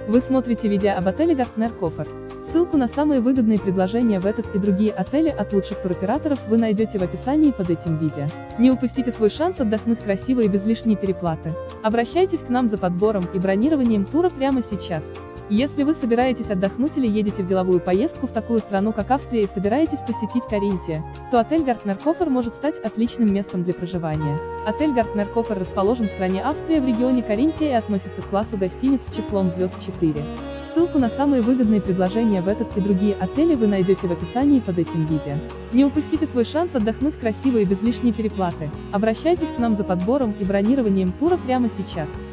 Вы смотрите видео об отеле Gartner Coffer. Ссылку на самые выгодные предложения в этот и другие отели от лучших туроператоров вы найдете в описании под этим видео. Не упустите свой шанс отдохнуть красиво и без лишней переплаты. Обращайтесь к нам за подбором и бронированием тура прямо сейчас. Если вы собираетесь отдохнуть или едете в деловую поездку в такую страну, как Австрия, и собираетесь посетить Каринтия, то отель Gartner Coffer может стать отличным местом для проживания. Отель Gartner Coffer расположен в стране Австрия в регионе Каринтия и относится к классу гостиниц с числом звезд 4. Ссылку на самые выгодные предложения в этот и другие отели вы найдете в описании под этим видео. Не упустите свой шанс отдохнуть красиво и без лишней переплаты. Обращайтесь к нам за подбором и бронированием тура прямо сейчас.